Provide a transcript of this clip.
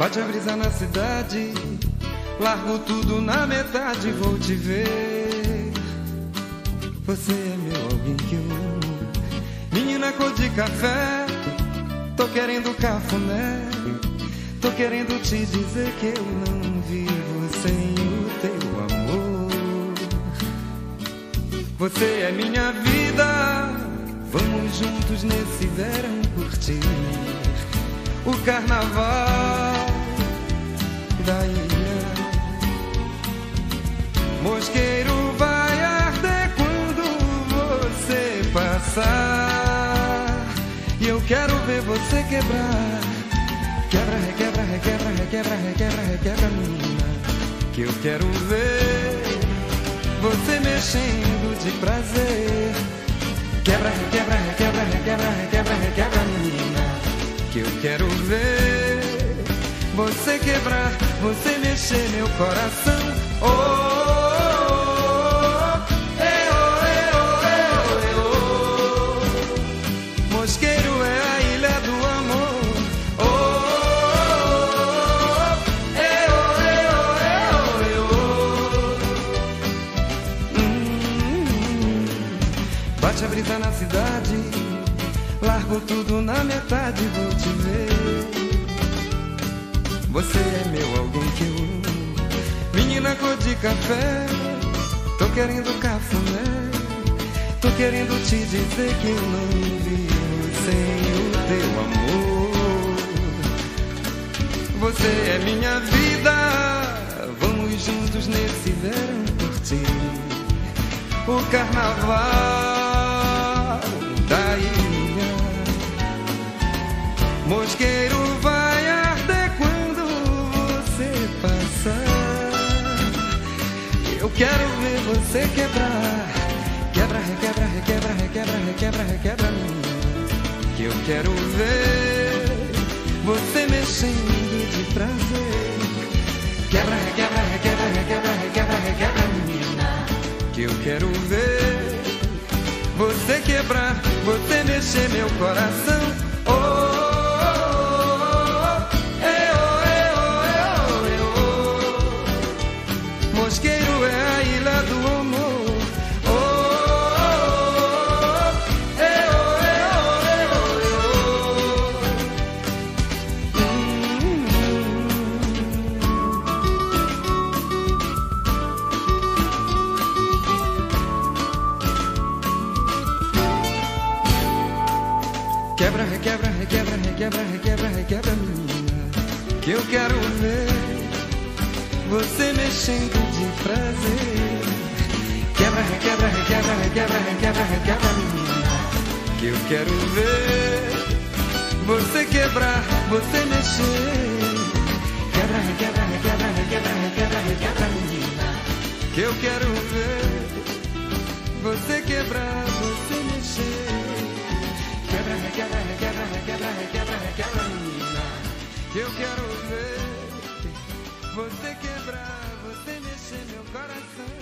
Bate a brisa na cidade, largo tudo na metade, vou te ver. Você é meu alguém que eu amo. Menina cor de café, tô querendo cafuné. Tô querendo te dizer que eu não vivo sem o teu amor. Você é minha vida, vamos juntos nesse verão curtir o carnaval da ilha. Mosqueiro vai arder quando você passar, e eu quero ver você quebrar. Quebra, requebra, requebra, requebra, requebra, requebra, menina, que eu quero ver você mexendo de prazer. Quebra, requebra, requebra, requebra, requebra, requebra, menina, que eu quero ver você quebrar, você mexer meu coração. Oh, oh, oh, oh, Mosqueiro é a ilha do amor. Oh, bate a brisa na cidade, largo tudo na metade, vou te ver. Você é meu alguém que eu amo. Menina cor de café, tô querendo cafuné. Tô querendo te dizer que eu não vivo sem o teu amor. Você é minha vida, vamos juntos nesse verão curtir o carnaval da ilha. Mosqueiro vai arder quando você passar, eu quero ver você quebrar. Quebra, requebra, requebra, requebra, requebra, requebra, menina, que eu quero ver você mexendo de prazer. Quebra, requebra, requebra, requebra, requebra, requebra, menina, que eu quero ver você quebrar, você mexer meu coração. Oh, Mosqueiro é a ilha do amor. Oh, quebra, requebra, requebra, requebra, requebra, requebra, menina, que eu quero ver você mexendo de prazer. Quebra, requebra, requebra, requebra, requebra, requebra, menina, que eu quero ver você quebrar, você mexer. Quebra, requebra, requebra, requebra, requebra, requebra, menina, que eu quero ver você quebrar, você mexer. Quebra, requebra, requebra, requebra, requebra, requebra, menina, que eu quero ver você quebrar, você mexer meu coração.